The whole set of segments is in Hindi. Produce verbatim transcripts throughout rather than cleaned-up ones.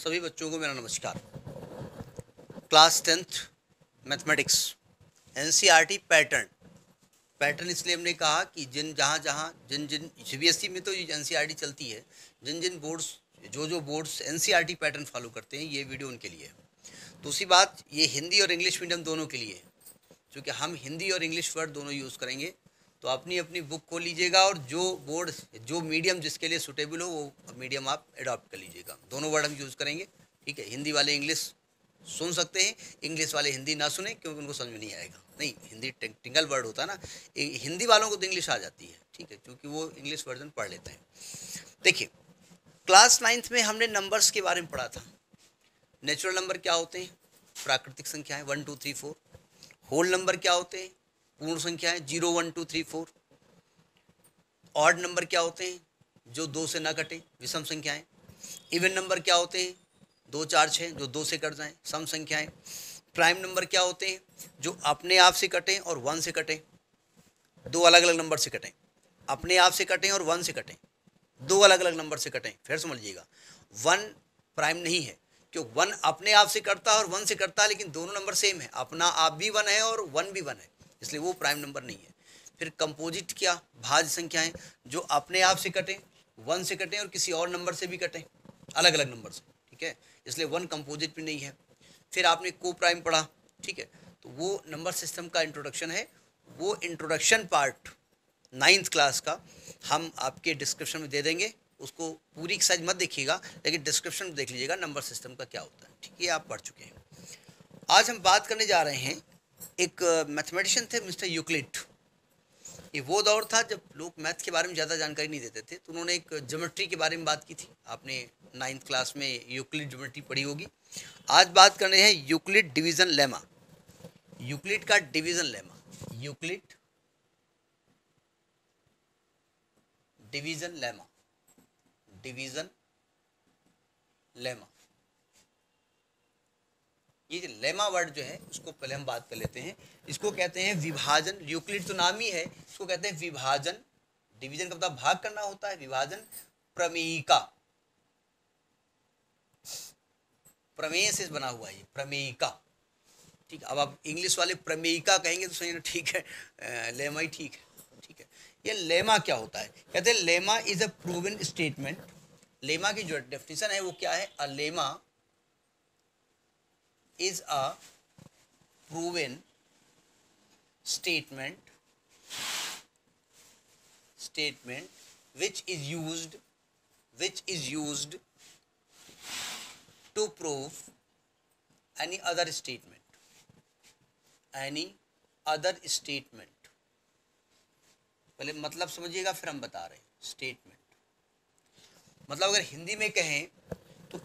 सभी बच्चों को मेरा नमस्कार। Class tenth mathematics NCERT pattern pattern इसलिए हमने कहा कि जिन जहाँ जहाँ जिन जिन सीबीएसई में तो एनसीईआरटी चलती है, जिन जिन बोर्ड्स जो जो बोर्ड्स एनसीईआरटी पैटर्न फॉलो करते हैं, ये वीडियो उनके लिए है। दूसरी बात, ये हिंदी और इंग्लिश मीडियम दोनों के लिए है, क्योंकि हम हिंदी और इंग्लिश वर्ड दोनों यूज़ करेंगे। तो अपनी अपनी बुक खोल लीजिएगा और जो बोर्ड जो मीडियम जिसके लिए सुटेबल हो वो मीडियम आप एडॉप्ट कर लीजिएगा। दोनों वर्ड हम यूज़ करेंगे, ठीक है। हिंदी वाले इंग्लिश सुन सकते हैं, इंग्लिश वाले हिंदी ना सुने क्योंकि उनको समझ में नहीं आएगा। नहीं, हिंदी टेक्निकल वर्ड होता है ना, हिंदी वालों को तो इंग्लिश आ जाती है, ठीक है, क्योंकि वो इंग्लिश वर्जन पढ़ लेते हैं। देखिए, क्लास नाइन्थ में हमने नंबर्स के बारे में पढ़ा था। नेचुरल नंबर क्या होते हैं? प्राकृतिक संख्याएं one two three four. Whole number क्या होते हैं? पूर्ण संख्याएं zero one two three four. Odd number क्या होते हैं? जो दो से ना कटे, विषम संख्याएं। इवन नंबर क्या होते हैं? दो चार छः, जो दो से कट जाएं, सम संख्याएं। प्राइम नंबर क्या होते हैं? जो अपने आप से कटें और वन से कटें, दो अलग अलग नंबर से कटें। अपने आप से कटें और वन से कटें, दो अलग अलग नंबर से कटें। फिर समझिएगा, वन प्राइम नहीं है, क्यों? वन अपने आप से कटता है और वन से कटता है, लेकिन दोनों नंबर सेम है। अपना आप भी वन है और वन भी वन है, इसलिए वो प्राइम नंबर नहीं है। फिर कंपोजिट क्या? भाज्य संख्याएं, जो अपने आप से कटें, वन से कटें और किसी और नंबर से भी कटें, अलग अलग नंबर से, ठीक है, इसलिए वन कंपोजिट भी नहीं है। फिर आपने को प्राइम पढ़ा, ठीक है, तो वो नंबर सिस्टम का इंट्रोडक्शन है। वो इंट्रोडक्शन पार्ट नाइन्थ क्लास का हम आपके डिस्क्रिप्शन में दे देंगे। उसको पूरी साइज मत देखिएगा, लेकिन डिस्क्रिप्शन में देख लीजिएगा नंबर सिस्टम का क्या होता है, ठीक है, आप पढ़ चुके हैं। आज हम बात करने जा रहे हैं, एक मैथमेटिशियन थे मिस्टर यूक्लिड। ये वो दौर था जब लोग मैथ के बारे में ज़्यादा जानकारी नहीं देते थे, तो उन्होंने एक ज्योमेट्री के बारे में बात की थी। आपने नाइन्थ क्लास में यूक्लिड ज्योमेट्री पढ़ी होगी। आज बात करने हैं यूक्लिड डिवीज़न लेमा। यूक्लिड का division lemma, Euclid division lemma, division lemma. ये जो लेमा वर्ड जो है, उसको पहले हम बात कर लेते हैं। इसको कहते हैं विभाजन। यूक्लिड तो नाम ही है, इसको कहते हैं विभाजन। डिवीजन का मतलब भाग करना होता है, विभाजन प्रमेयिका। प्रमेय से बना हुआ है, प्रमेयिका, ठीक है। अब आप इंग्लिश वाले प्रमेयिका कहेंगे तो सही, ठीक है, लेमा ही ठीक है, ठीक है। ये लेमा क्या होता है? कहते हैं lemma is a proven statement. Lemma की जो डेफिनेशन है वो क्या है? A lemma is a proven statement statement which is used which is used to prove any other statement any other statement। पहले मतलब समझिएगा, फिर हम बता रहे हैं। स्टेटमेंट मतलब अगर हिंदी में कहें तो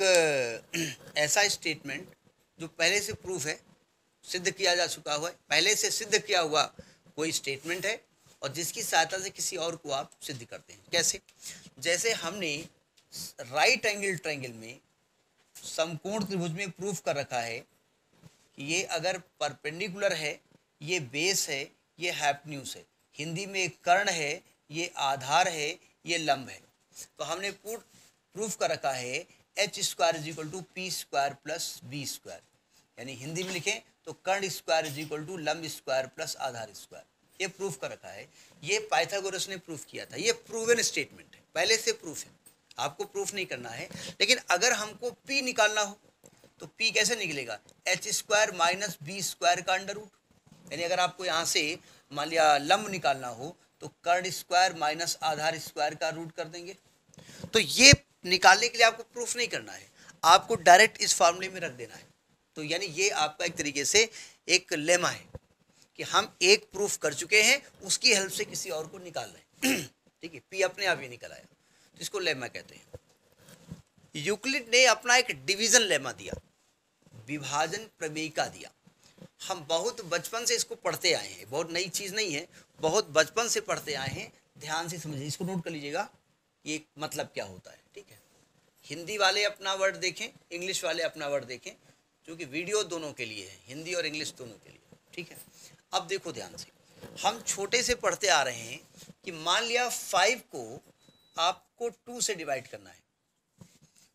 एक ऐसा स्टेटमेंट जो पहले से प्रूफ है, सिद्ध किया जा चुका हुआ है, पहले से सिद्ध किया हुआ कोई स्टेटमेंट है, और जिसकी सहायता से किसी और को आप सिद्ध करते हैं। कैसे? जैसे हमने राइट एंगल ट्रायंगल में समकोण त्रिभुज में प्रूफ कर रखा है कि ये अगर परपेंडिकुलर है, ये बेस है, ये हाइपोटेन्यूज है। हिंदी में एक कर्ण है, ये आधार है, ये लंब है। तो हमने प्रूफ कर रखा है H square is equal to P square plus B square, यानी हिंदी में लिखें तो कर्ण स्क्वायर इज इक्वल टू लंब स्क्वायर प्लस आधार स्क्वायर। ये प्रूफ कर रखा है, ये पाइथागोरस ने प्रूफ किया था। ये प्रूवन स्टेटमेंट है, पहले से प्रूफ है, आपको प्रूफ नहीं करना है। लेकिन अगर हमको पी निकालना हो तो पी कैसे निकलेगा? H square minus B square का अंडर रूट, यानी अगर आपको यहाँ से मान लिया लंब निकालना हो तो कर्ण स्क्वायर माइनस आधार स्क्वायर का रूट कर देंगे। तो ये निकालने के लिए आपको प्रूफ नहीं करना है, आपको डायरेक्ट इस फॉर्मूले में रख देना है। तो यानी ये आपका एक तरीके से एक लेमा है कि हम एक प्रूफ कर चुके हैं, उसकी हेल्प से किसी और को निकाल रहे हैं, ठीक है। पी अपने आप ही निकल आया, तो इसको लेमा कहते हैं। यूक्लिड ने अपना एक डिवीजन लेमा दिया, विभाजन प्रमेयिका दिया। हम बहुत बचपन से इसको पढ़ते आए हैं, बहुत नई चीज़ नहीं है, बहुत बचपन से पढ़ते आए हैं। ध्यान से समझिए, इसको नोट कर लीजिएगा, ये मतलब क्या होता है, ठीक है। हिंदी वाले अपना वर्ड देखें, इंग्लिश वाले अपना वर्ड देखें, क्योंकि वीडियो दोनों के लिए है, हिंदी और इंग्लिश दोनों के लिए, ठीक है। अब देखो ध्यान से, हम छोटे से पढ़ते आ रहे हैं कि मान लिया फाइव को आपको टू से डिवाइड करना है,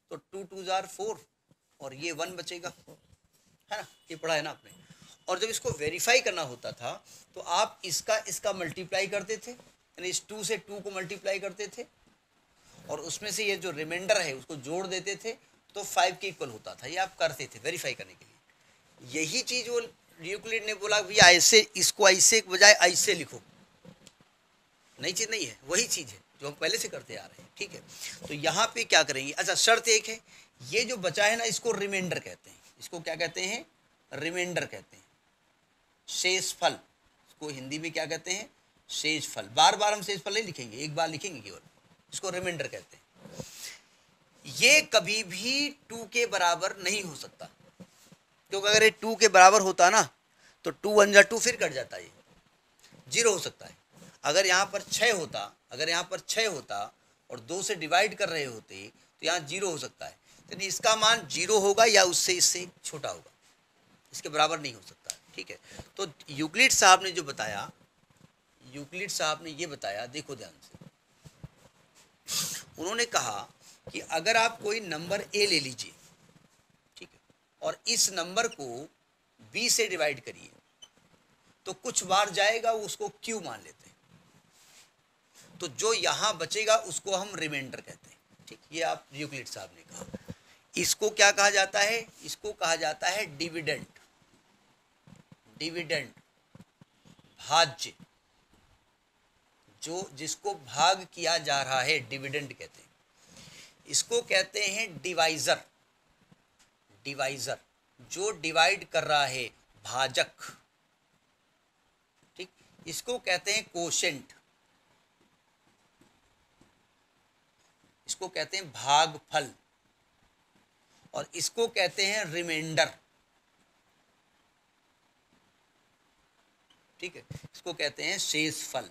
तो टू टू जार फोर और ये वन बचेगा, है ना, ये पढ़ा है ना आपने। और जब इसको वेरीफाई करना होता था तो आप इसका इसका मल्टीप्लाई करते थे, यानी इस टू से टू को मल्टीप्लाई करते थे और उसमें से ये जो रिमाइंडर है उसको जोड़ देते थे तो फाइव के इक्वल होता था। ये आप करते थे वेरीफाई करने के लिए। यही चीज़ वो यूक्लिड ने बोला भैया ऐसे, इसको ऐसे के बजाय ऐसे लिखो, नई चीज़ नहीं है, वही चीज़ है जो हम पहले से करते आ रहे हैं, ठीक है। तो यहाँ पे क्या करेंगे, अच्छा शर्त एक है, ये जो बचा है ना इसको रिमाइंडर कहते हैं। इसको क्या कहते हैं, रिमाइंडर कहते हैं, शेष फल। इसको हिंदी में क्या कहते हैं, शेष फल। बार बार हम शेष फल नहीं लिखेंगे, एक बार लिखेंगे केवल, इसको रिमाइंडर कहते हैं। ये कभी भी टू के बराबर नहीं हो सकता, क्योंकि अगर ये टू के बराबर होता ना तो टू वन जा टू फिर कट जाता, ये जीरो हो सकता है। अगर यहाँ पर छः होता, अगर यहाँ पर छः होता और दो से डिवाइड कर रहे होते तो यहाँ जीरो हो सकता है, यानी इसका मान जीरो होगा या उससे इससे छोटा होगा, इसके बराबर नहीं हो सकता, ठीक है। तो यूक्लिड साहब ने जो बताया, यूक्लिड साहब ने ये बताया, देखो ध्यान से, उन्होंने कहा कि अगर आप कोई नंबर ए ले लीजिए, ठीक है, और इस नंबर को बी से डिवाइड करिए तो कुछ बार जाएगा, उसको क्यू मान लेते हैं, तो जो यहाँ बचेगा उसको हम रिमाइंडर कहते हैं, ठीक। ये आप यूक्लिड साहब ने कहा। इसको क्या कहा जाता है, इसको कहा जाता है डिविडेंड, डिविडेंड भाज्य, जो जिसको भाग किया जा रहा है डिविडेंड कहते हैं। इसको कहते हैं डिवाइजर, डिवाइजर जो डिवाइड कर रहा है, भाजक, ठीक। इसको कहते हैं कोशेंट, इसको कहते हैं भागफल, और इसको कहते हैं रिमाइंडर, ठीक है। इसको कहते हैं शेष फल,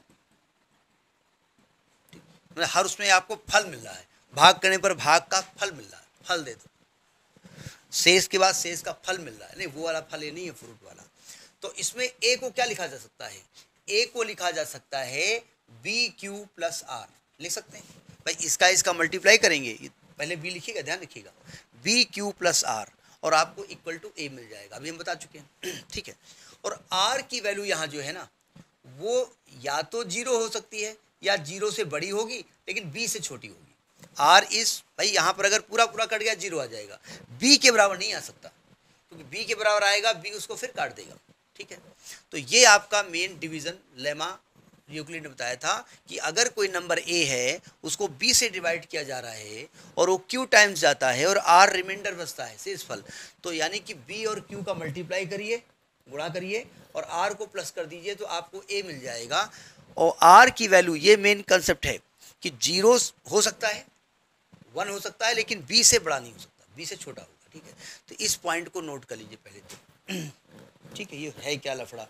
ठीक। मतलब हर उसमें आपको फल मिल रहा है, भाग करने पर भाग का फल मिल रहा है, फल दे दो, शेष के बाद शेष का फल मिल रहा है, नहीं वो वाला फल ये नहीं है, फ्रूट वाला। तो इसमें ए को क्या लिखा जा सकता है, ए को लिखा जा सकता है बी क्यू प्लस आर, लिख सकते हैं भाई। इसका इसका मल्टीप्लाई करेंगे, पहले बी लिखिएगा, ध्यान रखिएगा, बी क्यू प्लस आर, और आपको इक्वल टू ए मिल जाएगा, अभी हम बता चुके हैं, ठीक है। और आर की वैल्यू यहाँ जो है ना वो या तो जीरो हो सकती है या जीरो से बड़ी होगी लेकिन बी से छोटी होगी। आर इस भाई यहाँ पर अगर पूरा पूरा कट गया जीरो आ जाएगा, बी के बराबर नहीं आ सकता, क्योंकि बी के बराबर आएगा बी उसको फिर काट देगा, ठीक है। तो ये आपका मेन डिवीजन लेमा यूक्लिड ने बताया था कि अगर कोई नंबर ए है उसको बी से डिवाइड किया जा रहा है और वो क्यू टाइम्स जाता है और आर रिमाइंडर बचता है, शेषफल, तो यानी कि बी और क्यू का मल्टीप्लाई करिए, गुणा करिए और आर को प्लस कर दीजिए तो आपको ए मिल जाएगा। और आर की वैल्यू, ये मेन कंसेप्ट है कि जीरो हो सकता है, वन हो सकता है, लेकिन बी से बड़ा नहीं हो सकता, बी से छोटा होगा, ठीक है। तो इस पॉइंट को नोट कर लीजिए पहले तो, ठीक है। ये है क्या लफड़ा।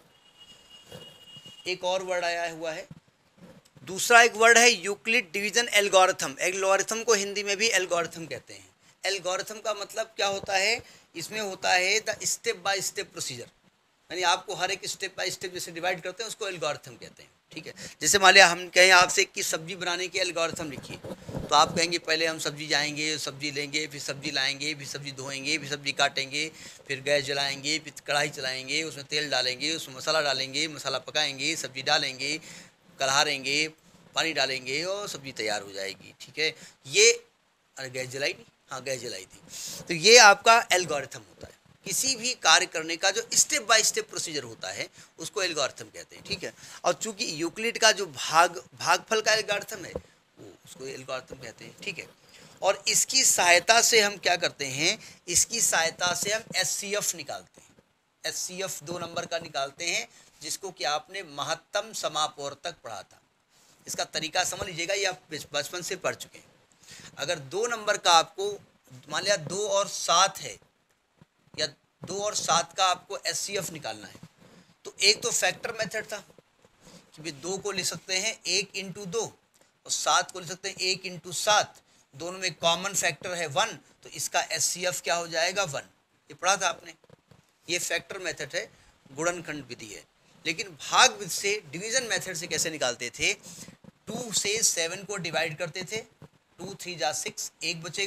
एक और वर्ड आया हुआ है, दूसरा एक वर्ड है यूक्लिड डिवीजन एल्गोरिथम। एल्गोरिथम को हिंदी में भी एल्गोरिथम कहते हैं। एल्गोरिथम का मतलब क्या होता है, इसमें होता है the step by step procedure, यानी आपको हर एक स्टेप बाय स्टेप जैसे डिवाइड करते हैं उसको एल्गोरिथम कहते हैं, ठीक है। जैसे मान लिया हम कहें आपसे कि सब्जी बनाने की एल्गोरिथम लिखिए, तो आप कहेंगे पहले हम सब्जी जाएंगे, सब्जी लेंगे, फिर सब्जी लाएंगे, फिर सब्जी धोएंगे, फिर सब्जी काटेंगे, फिर गैस जलाएंगे, फिर कढ़ाई चलाएंगे, उसमें तेल डालेंगे, उसमें मसाला डालेंगे, मसाला पकाएंगे, सब्जी डालेंगे, कढ़ारेंगे, पानी डालेंगे और सब्जी तैयार हो जाएगी, ठीक है। ये अरे गैस जलाई नहीं, हाँ गैस जलाई थी। तो ये आपका एल्गोरिथम होता है, किसी भी कार्य करने का जो स्टेप बाय स्टेप प्रोसीजर होता है उसको एल्गोरिथम कहते हैं, ठीक है। और चूंकि यूक्लिड का जो भाग भागफल का एल्गोरिथम है वो उसको एल्गोरिथम कहते हैं, ठीक है। और इसकी सहायता से हम क्या करते हैं, इसकी सहायता से हम एच सी एफ निकालते हैं। एच सी एफ दो नंबर का निकालते हैं, जिसको कि आपने महत्तम समापवर्तक पढ़ा था। इसका तरीका समझ लीजिएगा, ये आप बचपन से पढ़ चुके हैं। अगर दो नंबर का आपको मान लिया दो और सात है, या दो और सात का आपको एच सी एफ निकालना है, तो एक तो फैक्टर मेथड था कि भाई दो को लिख सकते हैं एक इंटू दो और सात को लिख सकते हैं एक इंटू सात, दोनों में कॉमन फैक्टर है वन, तो इसका एच सी एफ क्या हो जाएगा, वन। ये पढ़ा था आपने, ये फैक्टर मेथड है, गुणनखंड विधि है। लेकिन भाग विधि से, डिवीजन मेथड से कैसे निकालते थे, टू से सेवन को डिवाइड करते थे, टू थ्री जा सिक्स, एक बचेगा,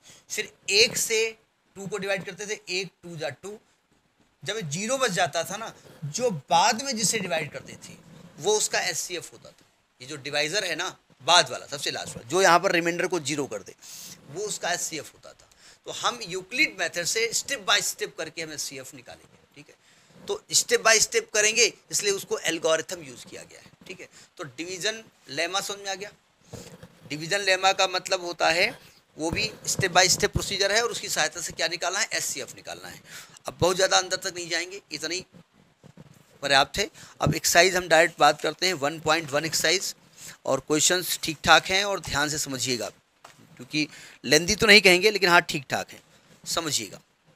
फिर एक से टू को डिवाइड करते थे, एक टू जा टू, जब जीरो बच जाता था ना, जो बाद में जिसे डिवाइड करते थे वो उसका एस सी एफ होता था। ये जो डिवाइजर है ना, बाद वाला सबसे लास्ट वाला, जो यहाँ पर रिमाइंडर को जीरो कर दे, वो उसका एस सी एफ होता था। तो हम यूक्लिड मेथड से स्टेप बाय स्टेप करके हम एस सी एफ निकालेंगे, ठीक है। तो स्टेप बाय स्टेप करेंगे, इसलिए उसको एल्गोरिथम यूज किया गया है, ठीक है। तो डिवीजन लेमा समझ में आ गया। डिवीजन लेमा का मतलब होता है वो भी स्टेप बाय स्टेप प्रोसीजर है, और उसकी सहायता से क्या निकालना है, एस सी एफ निकालना है। अब बहुत ज़्यादा अंदर तक नहीं जाएंगे, इतना ही पर्याप्त है। अब एक्सरसाइज हम डायरेक्ट बात करते हैं, वन पॉइंट वन एक्सरसाइज, और क्वेश्चंस ठीक ठाक हैं और ध्यान से समझिएगा, क्योंकि लेंदी तो नहीं कहेंगे लेकिन हाँ ठीक ठाक है, समझिएगा।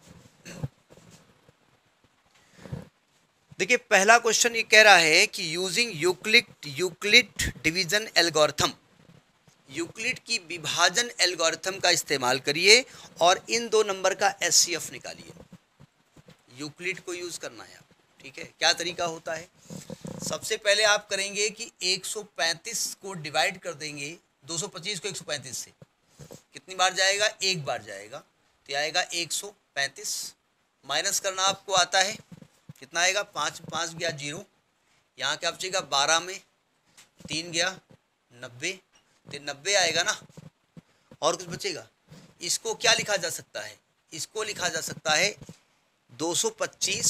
देखिए पहला क्वेश्चन ये कह रहा है कि using Euclid Euclid division algorithm, Euclid की विभाजन एल्गोरिथम का इस्तेमाल करिए और इन दो नंबर का एस सी एफ निकालिए। यूक्लिड को यूज करना है, ठीक है। क्या तरीका होता है, सबसे पहले आप करेंगे कि एक सौ पैंतीस को डिवाइड कर देंगे, दो सौ पच्चीस को एक सौ पैंतीस से, कितनी बार जाएगा, एक बार जाएगा, तो आएगा एक सौ पैंतीस। माइनस करना आपको आता है, कितना आएगा, पाँच पाँच गया जीरो, यहाँ क्या बचेगा, बारह में तीन गया नब्बे, तो नब्बे आएगा ना, और कुछ बचेगा। इसको क्या लिखा जा सकता है, इसको लिखा जा सकता है दो सौ पच्चीस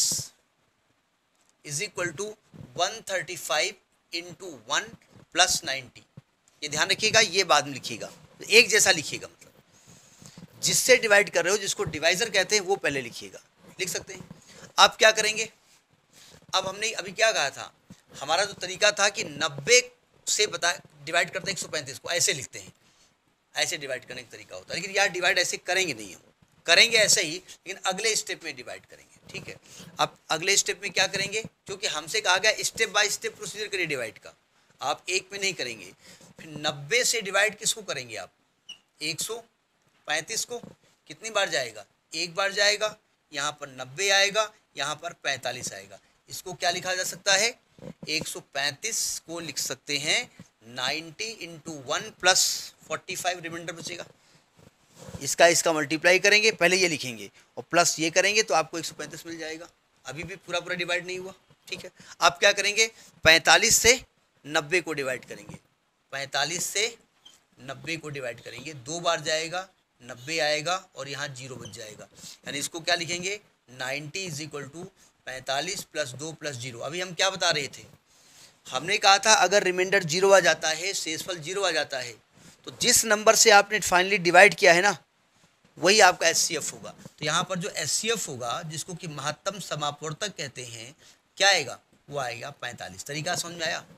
is equal to one thirty five into one plus ninety. ये ध्यान रखिएगा, ये बाद में लिखिएगा, एक जैसा लिखिएगा, मतलब जिससे डिवाइड कर रहे हो, जिसको डिवाइजर कहते हैं, वो पहले लिखिएगा, लिख सकते हैं। अब क्या करेंगे, अब हमने अभी क्या कहा था, हमारा जो तरीका था कि नब्बे से बता डिवाइड करते हैं एक सौ पैंतीस को, ऐसे लिखते हैं, ऐसे डिवाइड करने का तरीका होता है, लेकिन यार डिवाइड ऐसे करेंगे नहीं हम, करेंगे ऐसे ही, लेकिन अगले स्टेप में डिवाइड करेंगे, ठीक है। अब अगले स्टेप में क्या करेंगे, क्योंकि हमसे कहा गया स्टेप बाय स्टेप प्रोसीजर करिए डिवाइड का, आप एक में नहीं करेंगे। फिर नब्बे से डिवाइड किसको करेंगे आप, एक सौ पैंतीस को, कितनी बार जाएगा, एक बार जाएगा, यहाँ पर नब्बे आएगा, यहाँ पर पैंतालीस आएगा। इसको क्या लिखा जा सकता है, एक सौ पैंतीस को लिख सकते हैं नब्बे into one plus forty five, remainder बचेगा, इसका इसका मल्टीप्लाई करेंगे, पहले ये लिखेंगे और प्लस ये करेंगे, तो आपको एक सौ पैंतीस मिल जाएगा। अभी भी पूरा पूरा डिवाइड नहीं हुआ, ठीक है। अब क्या करेंगे, पैंतालीस से नब्बे को डिवाइड करेंगे, पैंतालीस से नब्बे को डिवाइड करेंगे, दो बार जाएगा, नब्बे आएगा, और यहाँ जीरो बच जाएगा, यानी इसको क्या लिखेंगे, नब्बे इज इक्वल टू पैंतालीस प्लस दो प्लस जीरो। अभी हम क्या बता रहे थे, हमने कहा था अगर रिमाइंडर जीरो आ जाता है, शेषफल जीरो आ जाता है, तो जिस नंबर से आपने फाइनली डिवाइड किया है ना, वही आपका एस सी एफ होगा। तो यहाँ पर जो एस सी एफ होगा, जिसको कि महत्तम समापवर्तक कहते हैं, क्या आएगा, वो आएगा पैंतालीस। तरीका समझ में आया,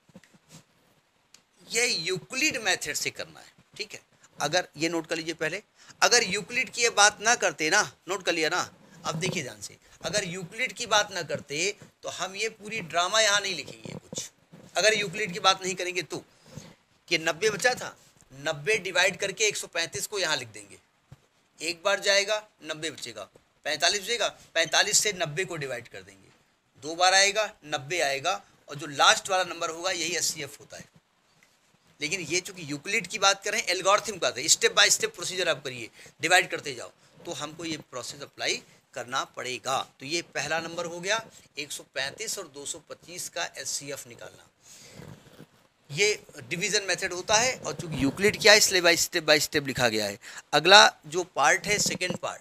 ये यूक्लिड मेथड से करना है, ठीक है। अगर ये नोट कर लीजिए पहले, अगर यूक्लिड की ये बात ना करते ना, नोट कर लिया ना, अब देखिए ध्यान से, अगर यूक्लिड की बात ना करते तो हम ये पूरी ड्रामा यहाँ नहीं लिखेंगे कुछ, अगर यूक्लिड की बात नहीं करेंगे तो, कि नब्बे बचा था, नब्बे डिवाइड करके एक सौ पैंतीस को यहाँ लिख देंगे, एक बार जाएगा, नब्बे बचेगा, पैंतालीस बचेगा, पैंतालीस से नब्बे को डिवाइड कर देंगे, दो बार आएगा, नब्बे आएगा, और जो लास्ट वाला नंबर होगा यही एस सी एफ होता है। लेकिन ये चूंकि यूक्लिड की बात करें, एल्गोरिथम का, स्टेप बाय स्टेप प्रोसीजर आप करिए, डिवाइड करते जाओ, तो हमको ये प्रोसेस अप्लाई करना पड़ेगा। तो ये पहला नंबर हो गया, एक सौ पैंतीस और दो सौ पच्चीस का एस सी एफ निकालना, ये डिवीजन मेथड होता है, और चूंकि यूक्लिड क्या है, इसलिए बाय स्टेप बाय स्टेप लिखा गया है। अगला जो पार्ट है, सेकेंड पार्ट,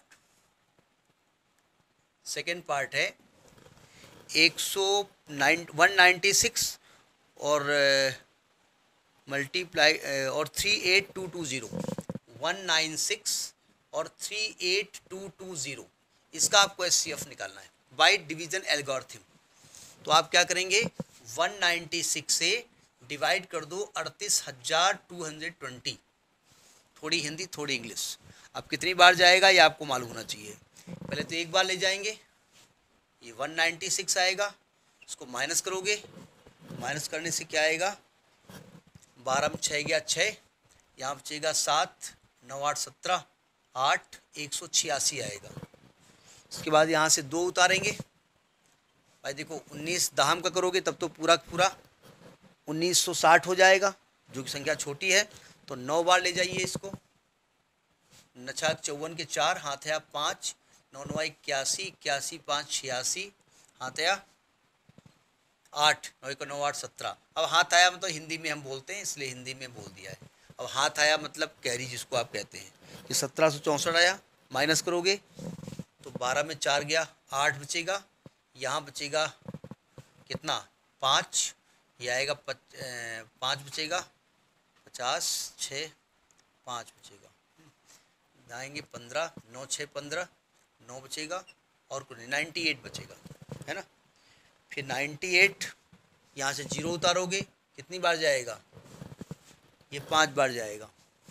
सेकेंड पार्ट है एक सौ वन नाइन्टी सिक्स और मल्टीप्लाई और three eight two two zero, one nine six और three eight two two zero, इसका आपको एस सी एफ निकालना है बाय डिवीजन एल्गोरिथम। तो आप क्या करेंगे, वन नाइन्टी सिक्स से डिवाइड कर दो अड़तीस हज़ार टू हंड्रेड ट्वेंटी, थोड़ी हिंदी थोड़ी इंग्लिश। अब कितनी बार जाएगा ये आपको मालूम होना चाहिए, पहले तो एक बार ले जाएंगे, ये वन नाइन्टी सिक्स आएगा, इसको माइनस करोगे, माइनस करने से क्या आएगा, बारह में छः गया छः, यहाँ बचेगा सात, नौ आठ सत्रह, आठ, एक सौ छियासी आएगा। इसके बाद यहाँ से दो उतारेंगे, भाई देखो उन्नीस दहम का करोगे तब तो पूरा पूरा उन्नीस सौ साठ हो जाएगा, जो कि संख्या छोटी है, तो नौ बार ले जाइए इसको, नछाक चौवन के चार, हाथ आया पाँच, नौ नौ इक्यासी, इक्यासी पाँच छियासी, हाथ आया आठ, नौ को नौ आठ सत्रह। अब हाथ आया मतलब हिंदी में हम बोलते हैं इसलिए हिंदी में बोल दिया है। अब हाथ आया मतलब कैरी जिसको आप कहते हैं, कि सत्रह सौ चौंसठ आया, माइनस करोगे तो बारह में चार गया, आठ बचेगा, यहाँ बचेगा कितना पाँच, ये आएगा पच, पाँच बचेगा, पचास, छः पाँच बचेगा, आएंगे पंद्रह, नौ छः पंद्रह, नौ बचेगा और कुछ नहीं, नाइन्टी एट बचेगा, है ना। फिर नाइन्टी एट यहाँ से जीरो उतारोगे, कितनी बार जाएगा, ये पांच बार जाएगा,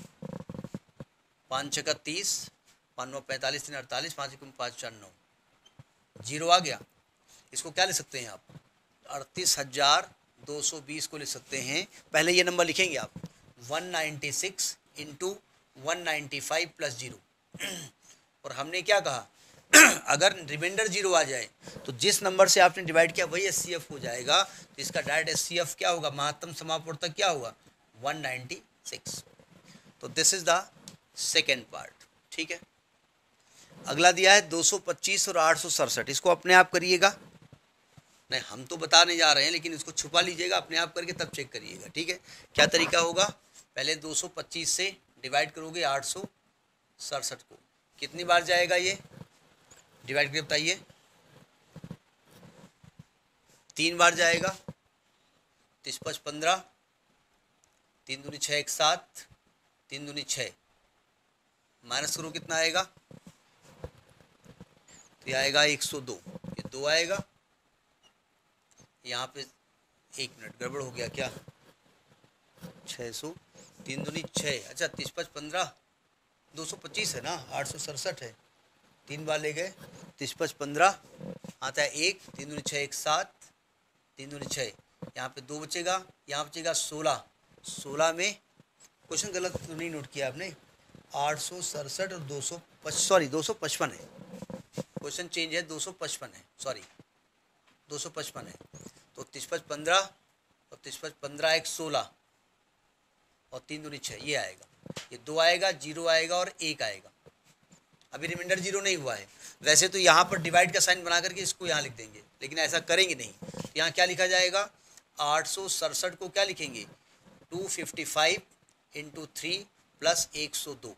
पाँच छक्का तीस, पाँच नौ पैंतालीस, तीन अड़तालीस, पाँच एक पाँच चार नौ, जीरो आ गया। इसको क्या लिख सकते हैं आप, अड़तीस हजार दो सौ बीस को लिख सकते हैं। पहले ये नंबर लिखेंगे आप, one ninety six into one ninety five plus zero. और हमने क्या कहा, अगर रिमाइंडर जीरो आ जाए तो जिस नंबर से आपने डिवाइड किया वही एस सी एफ हो जाएगा, तो इसका डायरेक्ट एस सी एफ क्या होगा, महत्तम समापवर्तक क्या होगा, वन नाइन्टी सिक्स। तो this is the second part, ठीक है। अगला दिया है दो सौ पच्चीस और आठ सौ सड़सठ, इसको अपने आप करिएगा, नहीं हम तो बताने जा रहे हैं लेकिन इसको छुपा लीजिएगा, अपने आप करके तब चेक करिएगा, ठीक है। क्या तरीका होगा, पहले दो सौ पच्चीस से डिवाइड करोगे आठ सौ सड़सठ को, कितनी बार जाएगा ये, डिवाइड करके बताइए, तीन बार जाएगा, तीस पच पंद्रह, तीन दूनी छः एक सात, तीन दूनी छः, माइनस करो कितना आएगा, तो ये आएगा एक सौ दो, ये दो आएगा, यहाँ पे एक मिनट गड़बड़ हो गया क्या, छः सौ, तीन दूनी छः, अच्छा तीस पच पंद्रह, दो सौ पच्चीस है ना, आठ सौ सड़सठ है, तीन बार ले गए, तीस पच पंद्रह, आता है एक, तीन दूनी छः एक सात, तीन दूनी छः, यहाँ पे दो बचेगा, यहाँ बचेगा सोलह, सोलह में क्वेश्चन गलत तो नहीं नोट किया आपने, आठ सौ सड़सठ और दो सौ पच सॉरी दो सौ पचपन है, क्वेश्चन चेंज है, दो सौ पचपन है, सॉरी दो सौ पचपन है, तो तीस पच पंद्रह और तीस पच पंद्रह एक सोलह और तीन दूनी छः, ये आएगा, ये दो आएगा, जीरो आएगा और एक आएगा। अभी रिमाइंडर जीरो नहीं हुआ है, वैसे तो यहाँ पर डिवाइड का साइन बना करके इसको यहाँ लिख देंगे, लेकिन ऐसा करेंगे नहीं, तो यहाँ क्या लिखा जाएगा, आठ सौ सड़सठ को क्या लिखेंगे, two fifty five into three plus एक सौ दो,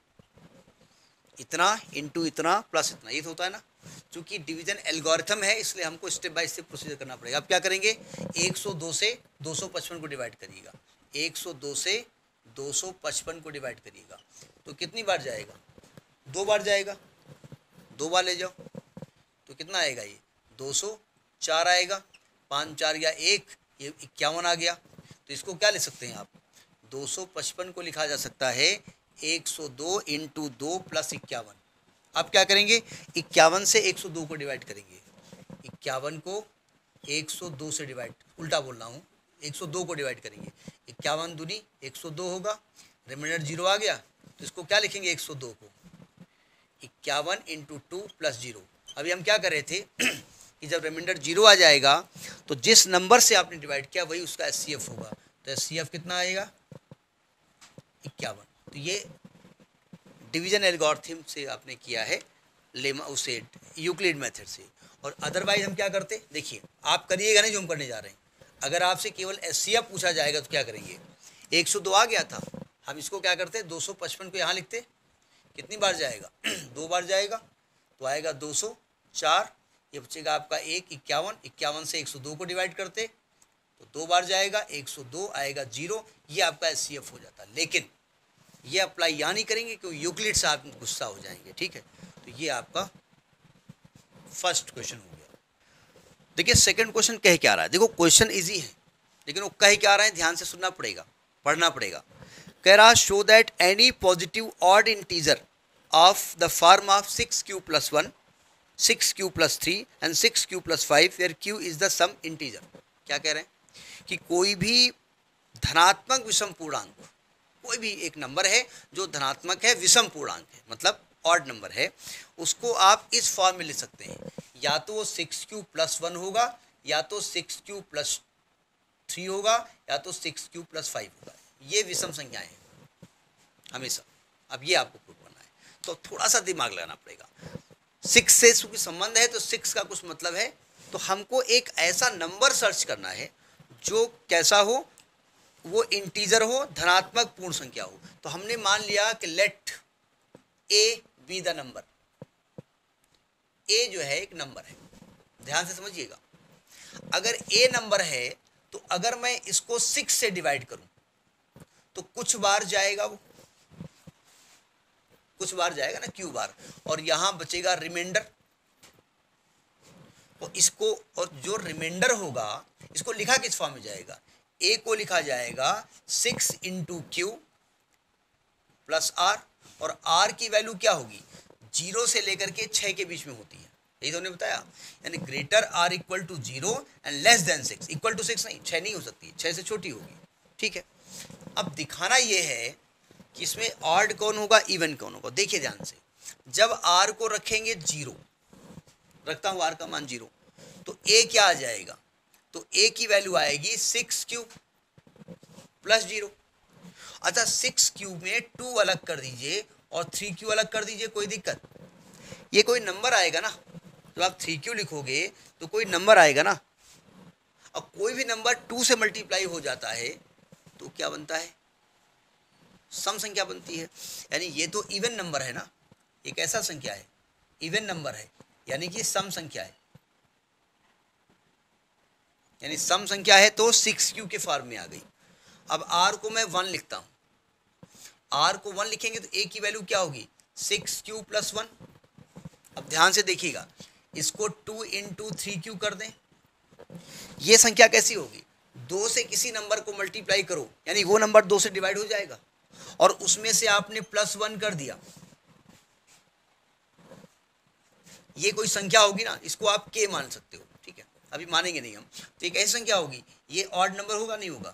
इतना इंटू इतना प्लस इतना, ये तो होता है ना। चूंकि डिवीजन एल्गोरिथम है इसलिए हमको स्टेप बाय स्टेप प्रोसीजर करना पड़ेगा। अब क्या करेंगे, एक सौ दो से दो सौ पचपन को डिवाइड करिएगा, एक सौ दो से दो सौ पचपन को डिवाइड करिएगा, तो कितनी बार जाएगा, दो बार जाएगा, दो बार ले जाओ तो कितना आएगा, ये दो सौ चार आएगा, पाँच चार या एक, ये इक्यावन आ गया। तो इसको क्या ले सकते हैं आप, दो सौ पचपन को लिखा जा सकता है एक सौ दो इंटू दो प्लस इक्यावन। अब क्या करेंगे, इक्यावन से एक सौ दो को डिवाइड करेंगे, इक्यावन को एक सौ दो से डिवाइड, उल्टा बोल रहा हूँ, एक सौ दो को डिवाइड करेंगे, इक्यावन दूनी एक सौ दो होगा, रिमाइंडर जीरो आ गया, तो इसको क्या लिखेंगे, एक सौ दो को इक्यावन इंटू टू प्लस जीरो। अभी हम क्या कर रहे थे कि जब रिमाइंडर जीरो आ जाएगा तो जिस नंबर से आपने डिवाइड किया वही उसका एस सी एफ होगा, तो एस सी एफ कितना आएगा, इक्यावन। तो ये डिवीजन एल्गोरिथम से आपने किया है, लेमा उसे यूक्लिड मेथड से। और अदरवाइज हम क्या करते, देखिए आप करिएगा नहीं जो हम करने जा रहे हैं, अगर आपसे केवल एस सी एफ पूछा जाएगा तो क्या करेंगे, एक सौ दो आ गया था, हम इसको क्या करते, दो सौ पचपन को यहाँ लिखते, कितनी बार जाएगा, दो बार जाएगा, तो आएगा दो सौ चार, ये बचेगा आपका एक, इक्यावन, इक्यावन से एक सौ दो को डिवाइड करते तो दो बार जाएगा, एक सौ दो आएगा जीरो, ये आपका एस सी एफ हो जाता। लेकिन ये अप्लाई यहाँ नहीं करेंगे क्योंकि यूक्लिड से आप गुस्सा हो जाएंगे, ठीक है। तो ये आपका फर्स्ट क्वेश्चन हो गया। देखिए सेकंड क्वेश्चन कह क्या रहा है, देखो क्वेश्चन इजी है लेकिन वो कह क्या रहा है, ध्यान से सुनना पड़ेगा, पढ़ना पड़ेगा। कह रहा show that any positive odd integer of the form of six q plus one, six q plus three and six q plus five where q is the some integer. क्या कह रहे हैं कि कोई भी धनात्मक विषम पूर्णांक, कोई भी एक नंबर है जो धनात्मक है, विषम पूर्णांक है, मतलब ऑड नंबर है, उसको आप इस फॉर्म में लिख सकते हैं, या तो वो सिक्स क्यू प्लस वन होगा, या तो सिक्स क्यू प्लस थ्री होगा, या तो सिक्स क्यू प्लस फाइव होगा। ये विषम संख्याएं हैं हमेशा। अब ये आपको प्रूव करना है, तो थोड़ा सा दिमाग लगाना पड़ेगा। सिक्स से क्योंकि संबंध है तो सिक्स का कुछ मतलब है, तो हमको एक ऐसा नंबर सर्च करना है जो कैसा हो, वो इंटीजर हो, धनात्मक पूर्ण संख्या हो। तो हमने मान लिया कि let a be the number. A जो है एक नंबर है, ध्यान से समझिएगा। अगर ए नंबर है तो अगर मैं इसको सिक्स से डिवाइड करूं तो कुछ बार जाएगा, वो कुछ बार जाएगा ना, क्यू बार, और यहां बचेगा रिमाइंडर। और इसको, और जो रिमाइंडर होगा इसको लिखा किस फॉर्म में जाएगा, ए को लिखा जाएगा six into q plus r, और आर की वैल्यू क्या होगी, जीरो से लेकर के छः के बीच में होती है, यही तो हमने बताया। यानी greater r equal to zero and less than six. Equal to six नहीं, छः नहीं हो सकती, छः से छोटी होगी, ठीक है। अब दिखाना ये है कि इसमें ऑड कौन होगा, इवन कौन होगा। देखिए ध्यान से, जब आर को रखेंगे जीरो, रखता हूँ आर का मान जीरो, तो ए क्या आ जाएगा, तो ए की वैल्यू आएगी सिक्स क्यूब प्लस जीरो। अच्छा, सिक्स क्यूब में टू अलग कर दीजिए और थ्री क्यू अलग कर दीजिए, कोई दिक्कत, ये कोई नंबर आएगा ना, जब आप थ्री क्यू लिखोगे तो कोई नंबर आएगा ना। अब कोई भी नंबर टू से मल्टीप्लाई हो जाता है तो क्या बनता है, सम संख्या बनती है। यानी ये तो इवन नंबर है ना, एक ऐसा संख्या है, इवन नंबर है, यानी कि सम संख्या है, यानी सम संख्या है तो सिक्स क्यू के फॉर्म में आ गई। अब आर को मैं वन लिखता हूं, आर को वन लिखेंगे तो ए की वैल्यू क्या होगी, सिक्स क्यू प्लस वन। अब ध्यान से देखिएगा, इसको टू इंटू थ्री क्यू कर दें, ये संख्या कैसी होगी, दो से किसी नंबर को मल्टीप्लाई करो, यानी वो नंबर दो से डिवाइड हो जाएगा, और उसमें से आपने प्लस वन कर दिया, ये कोई संख्या होगी ना, इसको आप के मान सकते हो, ठीक है, अभी मानेंगे नहीं हम। तो एक ऐसी संख्या होगी, ये ऑड नंबर होगा नहीं होगा,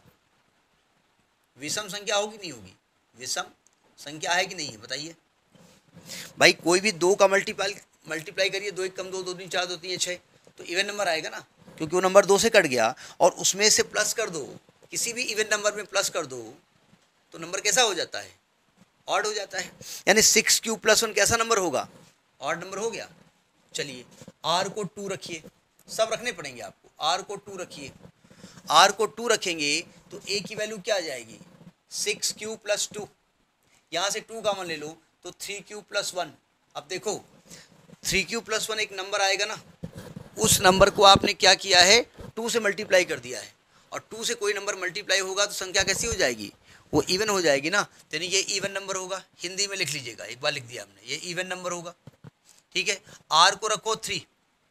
विषम संख्या होगी नहीं होगी, विषम संख्या है कि नहीं है, बताइए भाई। कोई भी दो का मल्टीप्लाई मल्टीप्लाई करिए, दो एक कम दो, दो तीन चार, दो तीन ये छः, तो इवन नंबर आएगा ना, क्योंकि वो नंबर दो से कट गया, और उसमें से प्लस कर दो, किसी भी इवन नंबर में प्लस कर दो तो नंबर कैसा हो जाता है, ऑड हो जाता है। यानी सिक्स क्यू प्लस वन कैसा नंबर होगा, ऑड नंबर हो गया। चलिए आर को टू रखिए, सब रखने पड़ेंगे आपको, आर को टू रखिए, आर को टू रखेंगे तो ए की वैल्यू क्या आ जाएगी, सिक्स क्यू प्लस टू, यहाँ से टू कॉमन ले लो तो थ्री क्यू प्लस वन। अब देखो थ्री क्यू प्लस वन एक नंबर आएगा ना, उस नंबर को आपने क्या किया है, टू से मल्टीप्लाई कर दिया है, और टू से कोई नंबर मल्टीप्लाई होगा तो संख्या कैसी हो जाएगी, वो इवन हो जाएगी ना, यानी ये इवन नंबर होगा। हिंदी में लिख लीजिएगा, एक बार लिख दिया हमने, ये इवन नंबर होगा, ठीक है। आर को रखो थ्री,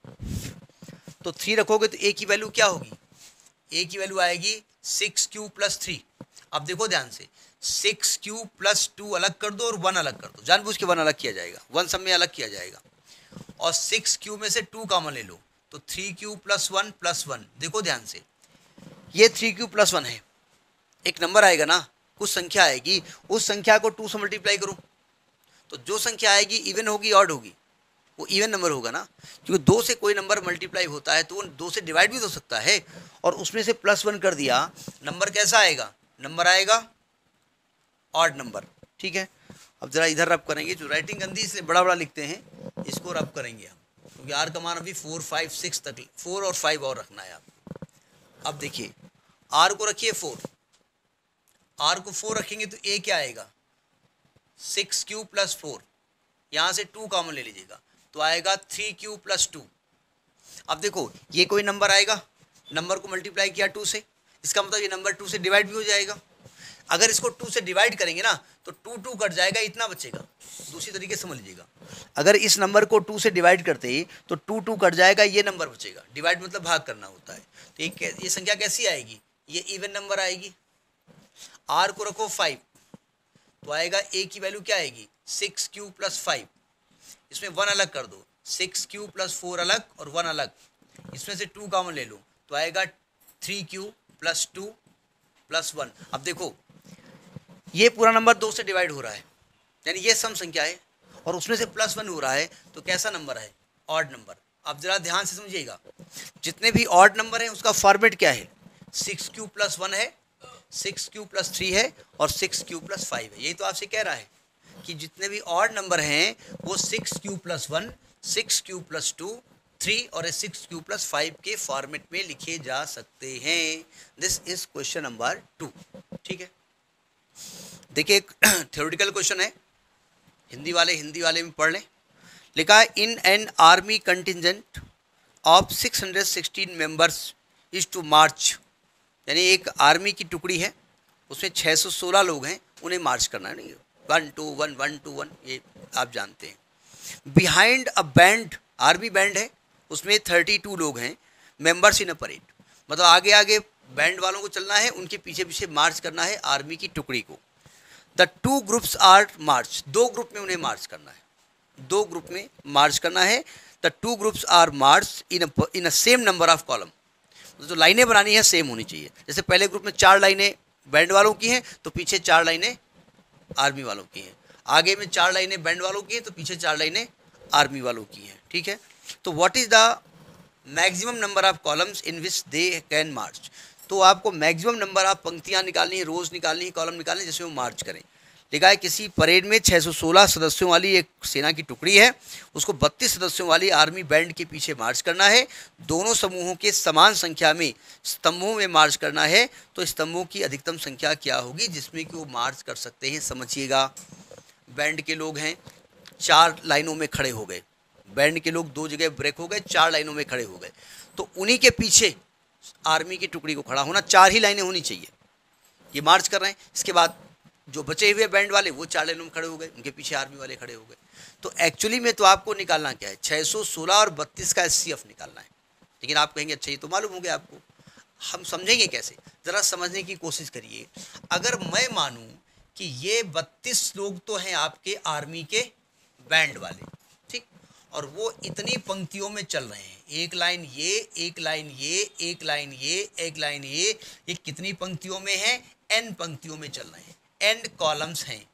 तो थ्री रखोगे तो ए की वैल्यू क्या होगी, ए की वैल्यू आएगी सिक्स क्यू प्लस थ्री। अब देखो ध्यान से, सिक्स क्यू प्लस टू अलग कर दो और वन अलग कर दो, जानबूझ के वन अलग किया जाएगा, वन सब में अलग किया जाएगा, और सिक्स क्यू में से टू कॉमन ले लो तो three q plus one plus one. देखो ध्यान से, ये थ्री क्यू प्लस वन है, एक नंबर आएगा ना, कुछ संख्या आएगी, उस संख्या को टू से मल्टीप्लाई करो तो जो संख्या आएगी इवन होगी ऑड होगी, वो इवन नंबर होगा ना, क्योंकि दो से कोई नंबर मल्टीप्लाई होता है तो वो दो से डिवाइड भी हो सकता है, और उसमें से प्लस वन कर दिया, नंबर कैसा आएगा, नंबर आएगा ऑड नंबर, ठीक है। अब जरा इधर रब करेंगे, जो राइटिंग गंदी इसलिए बड़ा बड़ा लिखते हैं, इसको रब करेंगे हम, क्योंकि आर का मान अभी फोर फाइव सिक्स तक, फोर और फाइव और रखना है आपको। अब देखिए आर को रखिए फोर, आर को फोर रखेंगे तो ए क्या आएगा, सिक्स क्यू प्लस फोर, यहाँ से टू कॉमन ले लीजिएगा तो आएगा थ्री क्यू प्लस टू। अब देखो ये कोई नंबर आएगा, नंबर को मल्टीप्लाई किया टू से, इसका मतलब ये नंबर टू से डिवाइड भी हो जाएगा। अगर इसको टू से डिवाइड करेंगे ना तो टू टू कट जाएगा, इतना बचेगा। दूसरी तरीके से समझ लीजिएगा, अगर इस नंबर को टू से डिवाइड करते ही तो टू टू कट जाएगा, ये नंबर बचेगा। डिवाइड मतलब भाग करना होता है। तो ये ये संख्या कैसी आएगी, ये इवन नंबर आएगी। आर को रखो फाइव तो आएगा ए की वैल्यू क्या आएगी, सिक्स क्यू प्लस फाइव, इसमें वन अलग कर दो, सिक्स क्यू प्लस फोर अलग और वन अलग, इसमें से टू कॉमन ले लो तो आएगा three q plus two plus one. अब देखो ये पूरा नंबर दो से डिवाइड हो रहा है, यानी ये सम संख्या है, और उसमें से प्लस वन हो रहा है, तो कैसा नंबर है, ऑड नंबर। अब जरा ध्यान से समझिएगा, जितने भी ऑड नंबर हैं उसका फॉर्मेट क्या है, सिक्स क्यू प्लस वन है, सिक्स क्यू प्लस थ्री है और सिक्स क्यू प्लस फाइव है। यही तो आपसे कह रहा है कि जितने भी ऑड नंबर हैं वो six q plus one, six q plus two, three और सिक्स क्यू प्लस फाइव के फॉर्मेट में लिखे जा सकते हैं। This is question number two. ठीक है, देखिए एक थ्योरेटिकल क्वेश्चन है, हिंदी वाले हिंदी वाले में पढ़ लें। लिखा है in an army contingent of six hundred sixteen members is to march, यानी एक आर्मी की टुकड़ी है उसमें छह सौ सोलह लोग हैं, उन्हें मार्च करना है। नहीं, one two one one two one ये आप जानते हैं। Behind a band, army band है उसमें थर्टी टू लोग हैं, मेंबर्स इन अ परेड, मतलब आगे आगे बैंड वालों को चलना है, उनके पीछे पीछे मार्च करना है आर्मी की टुकड़ी को। The two groups are march, दो ग्रुप में उन्हें मार्च करना है, दो ग्रुप में मार्च करना है। The two groups are march in in a same number of column, जो लाइनें बनानी है सेम होनी चाहिए। जैसे पहले ग्रुप में चार लाइनें बैंड वालों की हैं तो पीछे चार लाइनें आर्मी वालों की हैं, आगे में चार लाइनें बैंड वालों की हैं तो पीछे चार लाइनें आर्मी वालों की हैं। ठीक है, तो what is the maximum number of columns in which they can march, तो आपको मैक्सिमम नंबर ऑफ पंक्तियां निकालनी है, रोज निकालनी है, कॉलम निकालनी है जिसमें वो मार्च करें। लिखा है किसी परेड में छह सौ सोलह सदस्यों वाली एक सेना की टुकड़ी है, उसको बत्तीस सदस्यों वाली आर्मी बैंड के पीछे मार्च करना है। दोनों समूहों के समान संख्या में स्तंभों में मार्च करना है, तो स्तंभों की अधिकतम संख्या क्या होगी जिसमें कि वो मार्च कर सकते हैं। समझिएगा, बैंड के लोग हैं, चार लाइनों में खड़े हो गए, बैंड के लोग दो जगह ब्रेक हो गए, चार लाइनों में खड़े हो गए, तो उन्हीं के पीछे आर्मी की टुकड़ी को खड़ा होना, चार ही लाइनें होनी चाहिए, ये मार्च कर रहे हैं। इसके बाद जो बचे हुए बैंड वाले वो चार लाइनों में खड़े हो गए, उनके पीछे आर्मी वाले खड़े हो गए। तो एक्चुअली में तो आपको निकालना क्या है, छह सौ सोलह और बत्तीस का एस सी एफ निकालना है। लेकिन आप कहेंगे अच्छा ये तो मालूम हो गया आपको, हम समझेंगे कैसे, ज़रा समझने की कोशिश करिए। अगर मैं मानूं कि ये बत्तीस लोग तो हैं आपके आर्मी के बैंड वाले, ठीक, और वो इतनी पंक्तियों में चल रहे हैं, एक लाइन ये, एक लाइन ये, एक लाइन ये, एक लाइन ये, ये कितनी पंक्तियों में है, एन पंक्तियों में चल रहे हैं, एन कॉलम्स हैं,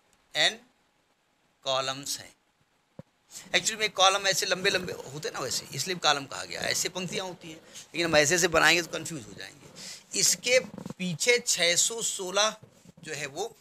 एन कॉलम्स हैं। एक्चुअली में कॉलम ऐसे लंबे लंबे होते ना वैसे, इसलिए कॉलम कहा गया, ऐसे पंक्तियां होती हैं, लेकिन हम ऐसे ऐसे बनाएंगे तो कंफ्यूज हो जाएंगे। इसके पीछे छह सौ सोलह जो है वो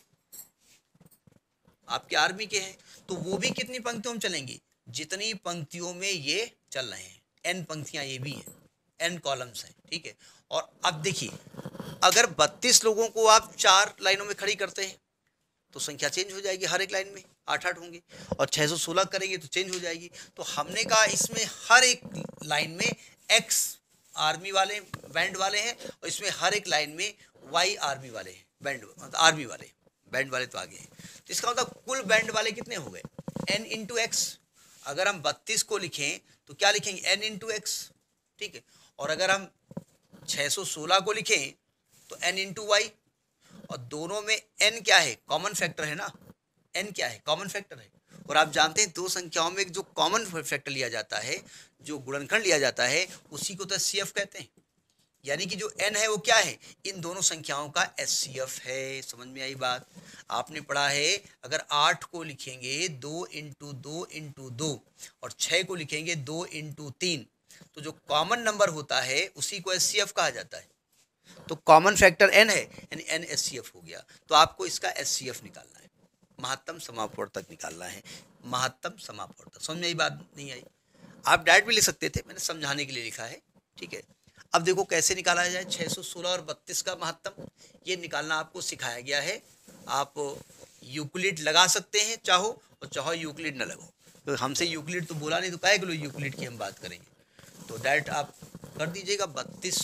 आपके आर्मी के हैं, तो वो भी कितनी पंक्तियों में चलेंगी, जितनी पंक्तियों में ये चल रहे हैं, एन पंक्तियां ये भी हैं, एन कॉलम्स हैं। ठीक है, और अब देखिए अगर बत्तीस लोगों को आप चार लाइनों में खड़ी करते हैं तो संख्या चेंज हो जाएगी, हर एक लाइन में आठ आठ होंगे, और छह सौ सोलह करेंगे तो चेंज हो जाएगी। तो हमने कहा इसमें हर एक लाइन में एक्स आर्मी वाले बैंड वाले हैं, और इसमें हर एक लाइन में वाई आर्मी वाले हैं, बैंड मतलब आर्मी वाले, बैंड वाले तो आगे हैं। तो इसका मतलब कुल बैंड वाले कितने हो गए, एन इंटू एक्स। अगर हम बत्तीस को लिखें तो क्या लिखेंगे, एन इंटू एक्स। ठीक है, और अगर हम छह सौ सोलह को लिखें तो n इंटू वाई, और दोनों में n क्या है, कॉमन फैक्टर है ना, n क्या है, कॉमन फैक्टर है। और आप जानते हैं दो संख्याओं में जो कॉमन फैक्टर लिया जाता है, जो गुणनखंड लिया जाता है, उसी को तो एस सी एफ कहते हैं। यानी कि जो n है वो क्या है, इन दोनों संख्याओं का एस सी एफ है। समझ में आई बात, आपने पढ़ा है अगर आठ को लिखेंगे दो इंटू दो इंटू दो, और छः को लिखेंगे दो इंटू तीन, तो जो कॉमन नंबर होता है उसी को एस सी एफ कहा जाता है। तो कॉमन फैक्टर n है, यानी n एस सी एफ हो गया। तो आपको इसका एस सी एफ निकालना है, महत्तम समापवर्तक निकालना है, महत्तम समापवर्तक। समझ में आई बात, नहीं आई? आप डायरेक्ट भी लिख सकते थे, मैंने समझाने के लिए लिखा है। ठीक है, अब देखो कैसे निकाला जाए छह सौ सोलह और बत्तीस का महत्तम, ये निकालना आपको सिखाया गया है। आप यूक्लिड लगा सकते हैं चाहो, और चाहो यूक्लिड न लगाओ, तो हमसे यूक्लिड तो बोला नहीं, तो काहे के लो यूक्लिड की हम बात करेंगे। तो डायरेक्ट आप कर दीजिएगा, बत्तीस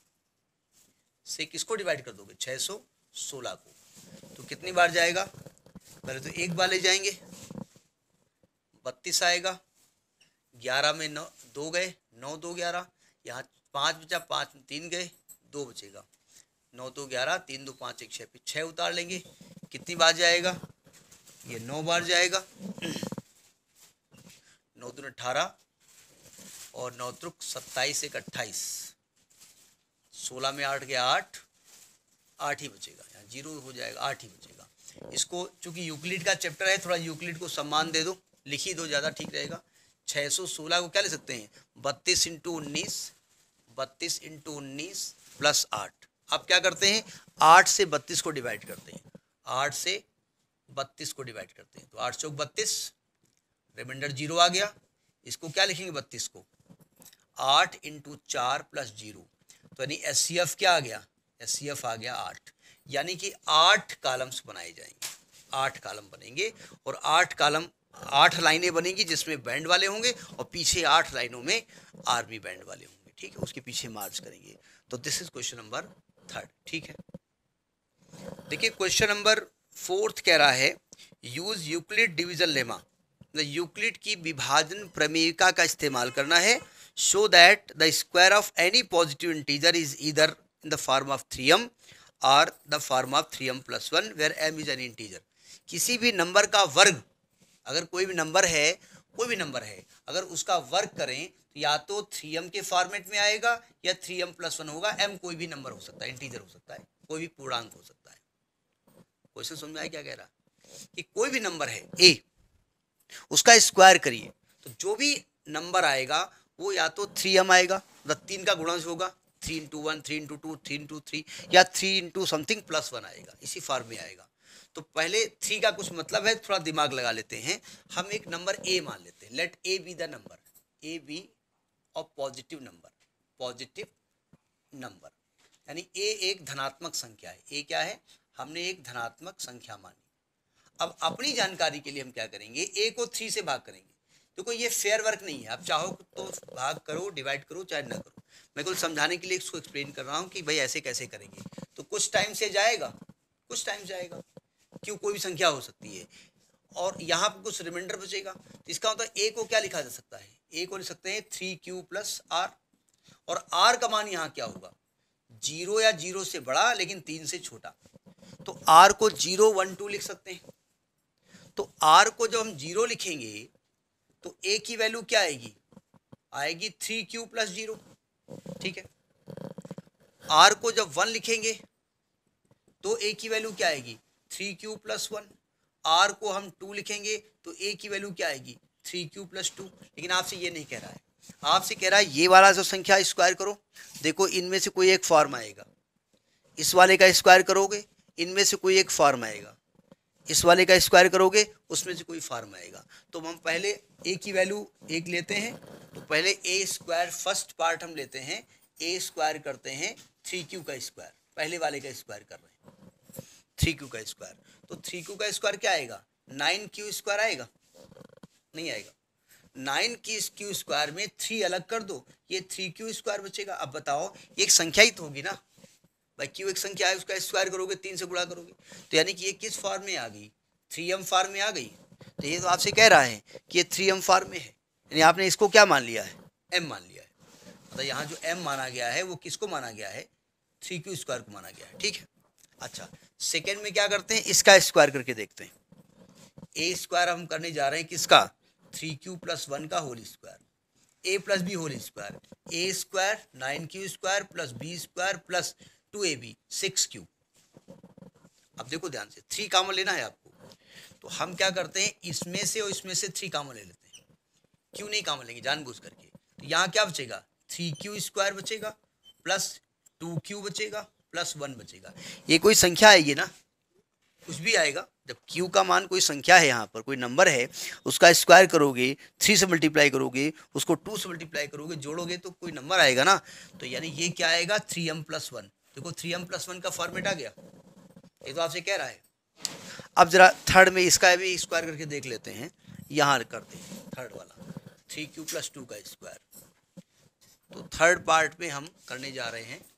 से किसको डिवाइड कर दोगे, छह सौ सोलह को, तो कितनी बार जाएगा, पहले तो एक बार ले जाएंगे, बत्तीस आएगा, ग्यारह में नौ दो गए, नौ दो ग्यारह, यहाँ पाँच बचा, पाँच में तीन गए, दो बचेगा, नौ दो ग्यारह, तीन दो पाँच एक छः, फिर छः उतार लेंगे, कितनी बार जाएगा, ये नौ बार जाएगा, नौ दूनी अठारह, और नौ त्रुक सत्ताईस एक अट्ठाईस, सोलह में आठ गया आठ, आठ ही बचेगा, यहाँ जीरो हो जाएगा, आठ ही बचेगा। इसको चूंकि यूक्लिड का चैप्टर है, थोड़ा यूक्लिड को सम्मान दे दो, लिख ही दो, ज़्यादा ठीक रहेगा। छः सौ सोलह को क्या ले सकते हैं, बत्तीस इंटू उन्नीस, बत्तीस इंटू उन्नीस प्लस आठ। अब क्या करते हैं, आठ से बत्तीस को डिवाइड करते हैं, आठ से बत्तीस को डिवाइड करते हैं, तो आठ चौक बत्तीस, रिमाइंडर जीरो आ गया। इसको क्या लिखेंगे बत्तीस को, आठ इंटू चार प्लस जीरो, तो यानी एस सी एफ क्या आ गया, एस सी एफ आ गया आठ। यानी कि आठ कॉलम्स बनाए जाएंगे, आठ कॉलम बनेंगे और आठ कॉलम आठ लाइनें बनेंगी जिसमें बैंड वाले होंगे और पीछे आठ लाइनों में आर्मी बैंड वाले होंगे, ठीक है, उसके पीछे मार्च करेंगे। तो this is question number third, ठीक है। देखिए क्वेश्चन नंबर फोर्थ कह रहा है use Euclid division lemma, Euclid की विभाजन प्रमेयिका का इस्तेमाल करना है। Show that the square of any positive integer is either in the form of three m और the form of three m plus one where m is an integer. किसी भी नंबर का वर्ग, अगर कोई भी नंबर है, कोई भी नंबर है, अगर उसका वर्ग करें तो या तो थ्री एम के फॉर्मेट में आएगा या थ्री एम प्लस वन होगा। एम कोई भी नंबर हो सकता है, इंटीजर हो सकता है, कोई भी पूर्णांक हो सकता है। क्वेश्चन समझ में आया क्या कह रहा, कि कोई भी नंबर है ए, उसका स्क्वायर करिए तो जो भी नंबर आएगा वो या तो थ्री एम आएगा, मतलब तीन का गुणज होगा, three into one, three into two, three into three, या three into something plus one आएगा, इसी फॉर्म में आएगा। तो पहले थ्री का कुछ मतलब है, थोड़ा दिमाग लगा लेते हैं। हम एक नंबर ए मान लेते हैं, let a be the number, a b और पॉजिटिव नंबर, पॉजिटिव नंबर यानी ए एक धनात्मक संख्या है। ए क्या है, हमने एक धनात्मक संख्या मानी। अब अपनी जानकारी के लिए हम क्या करेंगे, ए को थ्री से भाग करेंगे। देखो ये फेयर वर्क नहीं है, आप चाहो तो भाग करो, डिवाइड करो, चाहे ना करो। मैं कुछ समझाने के लिए इसको एक्सप्लेन कर रहा हूँ कि भाई ऐसे कैसे करेंगे। तो कुछ टाइम से जाएगा, कुछ टाइम जाएगा, क्यों, कोई भी संख्या हो सकती है, और यहाँ पर कुछ रिमाइंडर बचेगा। तो इसका मतलब ए को क्या लिखा जा सकता है, ए को लिख सकते हैं थ्री क्यू प्लस आर, और आर का मान यहाँ क्या होगा, जीरो या जीरो से बड़ा लेकिन तीन से छोटा। तो आर को जीरो वन टू लिख सकते हैं। तो आर को जब हम जीरो लिखेंगे तो ए की वैल्यू क्या आएगी, आएगी थ्री क्यू प्लस जीरो, ठीक है। आर को जब वन लिखेंगे तो ए की वैल्यू क्या आएगी, three q plus one. R को हम टू लिखेंगे तो ए की वैल्यू क्या आएगी, थ्री क्यू प्लस टू। लेकिन आपसे ये नहीं कह रहा है, आपसे कह रहा है ये वाला जो संख्या स्क्वायर करो। देखो इनमें से कोई एक फॉर्म आएगा, इस वाले का स्क्वायर करोगे इनमें से कोई एक फॉर्म आएगा, इस वाले का स्क्वायर करोगे उसमें से कोई फॉर्म आएगा। तो हम पहले ए की वैल्यू एक लेते हैं, तो पहले ए स्क्वायर फर्स्ट पार्ट हम लेते हैं, ए स्क्वायर करते हैं थ्री क्यू का स्क्वायर, पहले वाले का स्क्वायर कर रहे हैं थ्री क्यू का स्क्वायर। तो थ्री क्यू का स्क्वायर क्या आएगा, नाइन क्यू स्क्वायर आएगा, नहीं आएगा। नाइन की क्यू स्क्वायर में थ्री अलग कर दो, ये थ्री क्यू स्क्वायर बचेगा। अब बताओ एक संख्या ही तो होगी ना भाई, क्यू एक संख्या है, उसका स्क्वायर करोगे, तीन से गुणा करोगे, तो यानी कि ये किस फॉर्म में आ गई, थ्री एम फॉर्म में आ गई। तो ये तो आपसे कह रहा है कि ये थ्री एम फॉर्म में है, यानी आपने इसको क्या मान लिया है, एम मान लिया है। मतलब यहाँ जो एम माना गया है वो किसको माना गया है, थ्री क्यू स्क्वायर को माना गया है, ठीक है। अच्छा सेकेंड में क्या करते हैं, इसका स्क्वायर करके देखते हैं। ए स्क्वायर हम करने जा रहे हैं किसका, थ्री क्यू प्लस वन का whole square, a plus b whole square, a square nine q square plus B square plus two a b six q. अब देखो ध्यान से, थ्री कॉमन लेना है आपको, तो हम क्या करते हैं, इसमें से और इसमें से थ्री कॉमन ले लेते हैं, क्यू नहीं कॉमन लेंगे जानबूझ करके। तो यहाँ क्या बचेगा, थ्री क्यू स्क्वायर बचेगा प्लस टू क्यू बचेगा प्लस वन बचेगा। ये कोई संख्या आएगी ना, कुछ भी आएगा। जब क्यू का मान कोई संख्या है, यहाँ पर कोई नंबर है, उसका स्क्वायर करोगे, थ्री से मल्टीप्लाई करोगे, उसको टू से मल्टीप्लाई करोगे, जोड़ोगे तो कोई नंबर आएगा ना। तो यानी ये क्या आएगा, थ्री एम प्लस वन। देखो थ्री एम प्लस वन का फॉर्मेट आ गया, ये तो आपसे कह रहा है। अब जरा थर्ड में इसका भी स्क्वायर करके देख लेते हैं। यहाँ करते हैं थर्ड वाला, थ्री क्यू प्लस टू का स्क्वायर। तो थर्ड पार्ट में हम करने जा रहे हैं,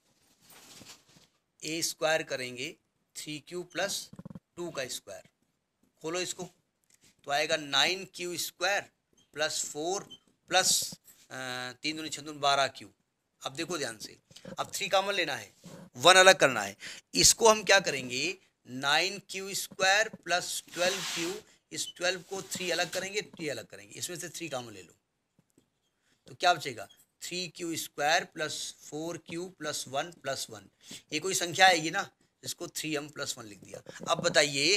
ए स्क्वायर करेंगे थ्री क्यू प्लस टू का स्क्वायर, खोलो इसको, तो आएगा nine q square plus four plus तीन दूनी छः दूनी बारह क्यू। अब देखो ध्यान से, अब थ्री कॉमन लेना है, वन अलग करना है। इसको हम क्या करेंगे, nine q square plus twelve q, इस ट्वेल्व को थ्री अलग करेंगे, थ्री अलग करेंगे, इसमें से थ्री कॉमन ले लो, तो क्या बचेगा, three q square plus four q plus one plus one. ये कोई संख्या आएगी ना, इसको थ्री एम प्लस वन लिख दिया। अब बताइए,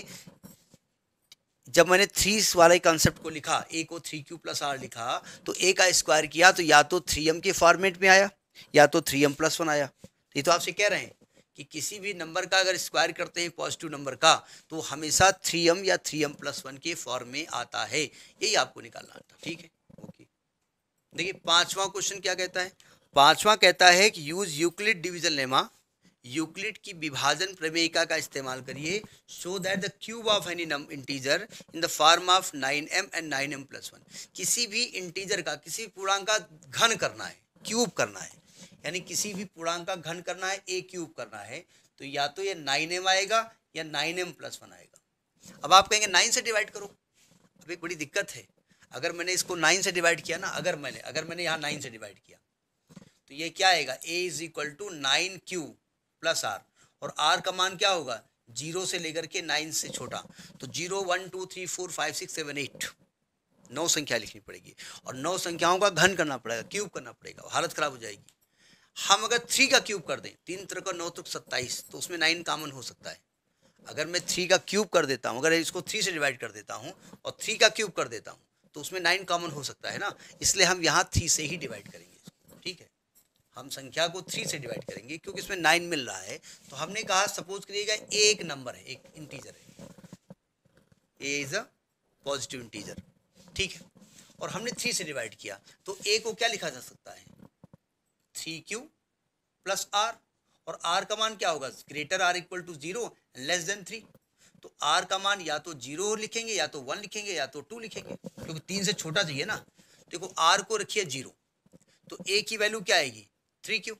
जब मैंने थ्री वाले कॉन्सेप्ट को लिखा, ए को थ्री क्यू प्लस आर लिखा, तो ए का स्क्वायर किया तो या तो थ्री एम के फॉर्मेट में आया या तो थ्री एम प्लस वन आया। ये तो आपसे कह रहे हैं कि किसी भी नंबर का अगर स्क्वायर करते हैं पॉजिटिव नंबर का तो हमेशा थ्री एम या थ्री एम प्लस वन के फॉर्म में आता है, यही आपको निकालना था। ठीक है, ओके। देखिए पांचवा क्वेश्चन क्या कहता है, पांचवा कहता है कि use Euclid division lemma, Euclid की विभाजन प्रमेयिका का इस्तेमाल करिए, so that the cube of any integer in the form of nine m and nine M plus one. किसी भी इंटीजर का, किसी पूर्णांक का घन करना है, क्यूब करना है, यानी किसी भी पूर्णांक का घन करना है, ए क्यूब करना है, तो या तो ये नाइन एम आएगा या नाइन एम प्लस वन आएगा। अब आप कहेंगे नाइन से डिवाइड करो, अब एक बड़ी दिक्कत है, अगर मैंने इसको नाइन से डिवाइड किया ना, अगर मैंने अगर मैंने यहाँ नाइन से डिवाइड किया तो ये क्या आएगा, a is equal to nine q plus r, और आर का मान क्या होगा, जीरो से लेकर के नाइन से छोटा, तो zero one two three four five six seven eight, नौ संख्या लिखनी पड़ेगी, और नौ संख्याओं का घन करना पड़ेगा, क्यूब करना पड़ेगा, हालत खराब हो जाएगी। हम अगर थ्री का क्यूब कर दें, तीन तरह का नौ तक सत्ताईस, तो उसमें नाइन कॉमन हो सकता है। अगर मैं थ्री का क्यूब कर देता हूँ, अगर इसको थ्री से डिवाइड कर देता हूँ और थ्री का क्यूब कर देता हूँ तो उसमें नाइन कॉमन हो सकता है ना, इसलिए हम यहाँ थ्री से ही डिवाइड करेंगे। ठीक है, हम संख्या को थ्री से डिवाइड करेंगे क्योंकि इसमें नाइन मिल रहा है। तो हमने कहा सपोज करिएगा एक नंबर है, एक इंटीजर है, a is a positive integer. ठीक है, और हमने थ्री से डिवाइड किया, तो ए को क्या लिखा जा सकता है, थ्री क्यू प्लस आर, और आर का मान क्या होगा, greater r equal to zero less than three, तो आर का मान या तो जीरो लिखेंगे या तो वन लिखेंगे या तो टू लिखेंगे, क्योंकि तीन से छोटा चाहिए ना। देखो आर को रखिए जीरो, तो ए की वैल्यू क्या आएगी, थ्री क्यू,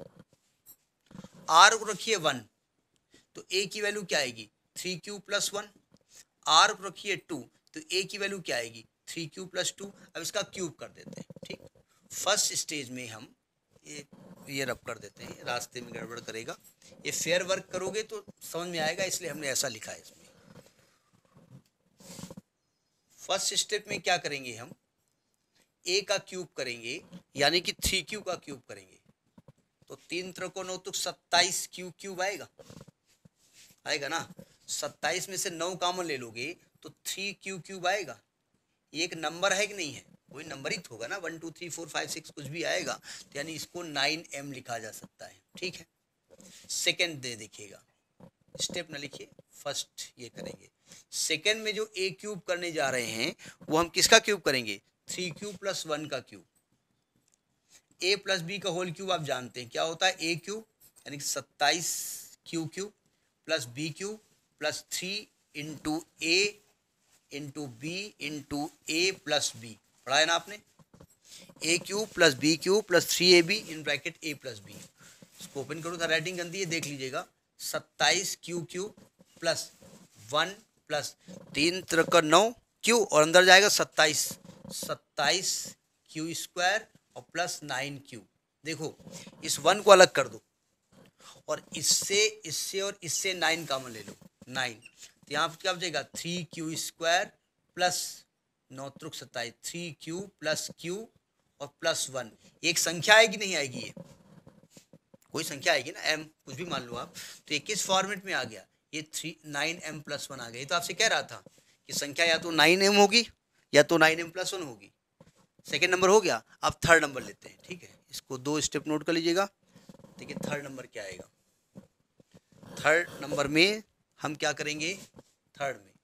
आर को रखिए वन, तो ए की वैल्यू क्या आएगी, three q plus one, r को रखिए टू, तो ए की वैल्यू क्या आएगी, थ्री क्यू प्लस टू। अब इसका क्यूब कर देते हैं। ठीक, फर्स्ट स्टेज में हम ये ये रब कर देते हैं, रास्ते में गड़बड़ करेगा, ये फेयर वर्क करोगे तो समझ में आएगा, इसलिए हमने ऐसा लिखा है इसमें। फर्स्ट स्टेप में क्या करेंगे, हम ए का क्यूब करेंगे, यानी कि थ्री क्यू का क्यूब करेंगे, तो तीन त्रिकोण नौ तो सत्ताईस क्यू क्यूब आएगा, आएगा ना। सत्ताईस में से नौ कॉमन ले लोगे तो थ्री क्यू क्यूब आएगा। ये एक नंबर है कि नहीं है, कोई नंबरित होगा ना, one two three four five six कुछ भी आएगा, तो यानी इसको नाइन एम लिखा जा सकता है। ठीक है, सेकेंड दे देखिएगा, स्टेप ना लिखिए, फर्स्ट ये करेंगे। सेकेंड में जो ए क्यूब करने जा रहे हैं वो हम किसका क्यूब करेंगे, थ्री क्यूब प्लस वन का क्यूब। ए प्लस बी का होल क्यूब आप जानते हैं क्या होता है, ए क्यूब, यानी कि सत्ताईस q cube plus B cube plus three into A into B into A plus B, पढ़ा है ना आपने, A cube plus B cube plus three A B in bracket A plus B. इसको ओपन करो था, राइटिंग गंदी है, देख लीजिएगा, सत्ताईस q cube plus one plus तीन तरह का नौ क्यू, और अंदर जाएगा सत्ताईस, सत्ताईस क्यू स्क्वायर और प्लस नाइन क्यू। देखो इस वन को अलग कर दो, और इससे इससे और इससे नाइन कॉमन ले लो, नाइन, तो यहाँ पर क्या बचेगा, थ्री क्यू स्क्वायर प्लस नौ त्रुक सत्ताईस, थ्री क्यू प्लस क्यू और प्लस वन। एक संख्या आएगी नहीं आएगी, ये कोई संख्या आएगी ना, एम कुछ भी मान लो आप, तो ये किस फॉर्मेट में आ गया, ये three nine M plus one आ गया। ये तो आपसे कह रहा था कि संख्या या तो नाइन एम होगी या तो नाइन एम प्लस वन होगी। सेकेंड नंबर हो गया, आप थर्ड नंबर लेते हैं। ठीक है, इसको दो स्टेप नोट कर लीजिएगा। देखिए थर्ड नंबर क्या आएगा, थर्ड नंबर में हम क्या करेंगे, थर्ड में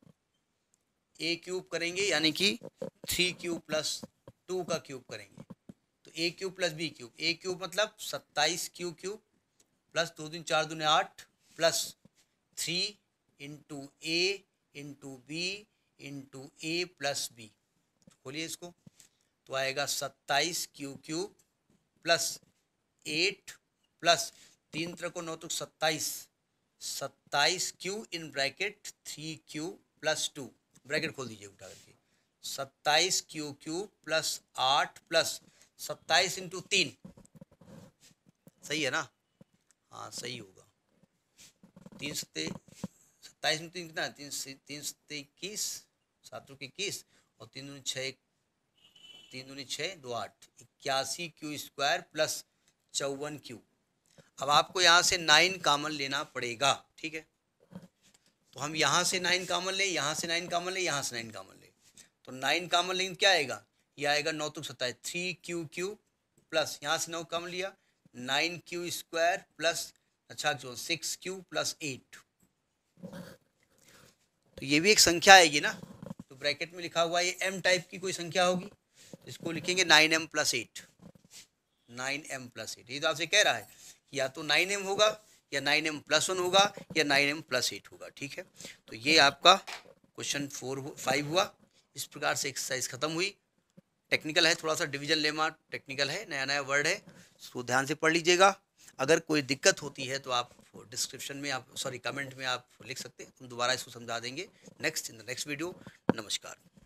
ए क्यूब करेंगे, यानी कि थ्री क्यूब प्लस टू का क्यूब करेंगे, तो A cube plus B cube, A cube मतलब सत्ताईस क्यू क्यूब प्लस दो दिन चार दूने आठ plus three into A into B into A plus B. खोलिए इसको, तो आएगा सत्ताईस q cube plus eight plus तीन तरह को नौ तो सत्ताईस, सत्ताईस q in bracket three q plus two, bracket खोल दीजिए उठा करके, सत्ताईस क्यू क्यू प्लस आठ प्लस सत्ताईस इंटू तीन, सही है ना, हाँ सही होगा, तीन सत्ते सत्ताईस में तीन कितना है, तीन तीन सत्ते इक्कीस, सात रुपये इक्कीस और तीन दूनी छः, तीन दूनी छः दो आठ, इक्यासी क्यू स्क्वायर प्लस चौवन क्यू। अब आपको यहाँ से नाइन कॉमन लेना पड़ेगा। ठीक है, तो हम यहाँ से नाइन कॉमन ले, यहाँ से नाइन कॉमन ले, यहाँ से नाइन कॉमन ले, तो नाइन कॉमन लेंगे क्या आएगा, ये आएगा नौ तो सत्ताईस, थ्री क्यू क्यू प्लस यहाँ से नौ कॉमन लिया, नाइन क्यू स्क्वायर प्लस अच्छा जो सिक्स क्यू प्लस एट, तो ये भी एक संख्या आएगी ना, तो ब्रैकेट में लिखा हुआ ये एम टाइप की कोई संख्या होगी, इसको लिखेंगे nine M plus eight, nine M plus eight. ये तो आपसे कह रहा है या तो नाइन एम होगा या नाइन एम प्लस वन होगा या नाइन एम प्लस एट होगा, ठीक है। तो ये आपका क्वेश्चन फोर फाइव हुआ। इस प्रकार से एक्सरसाइज खत्म हुई। टेक्निकल है, थोड़ा सा डिवीजन लेमा टेक्निकल है, नया नया वर्ड है, इसको ध्यान से पढ़ लीजिएगा। अगर कोई दिक्कत होती है तो आप डिस्क्रिप्शन में आप सॉरी कमेंट में आप लिख सकते हैं, हम दोबारा इसको समझा देंगे next in the next video. नमस्कार।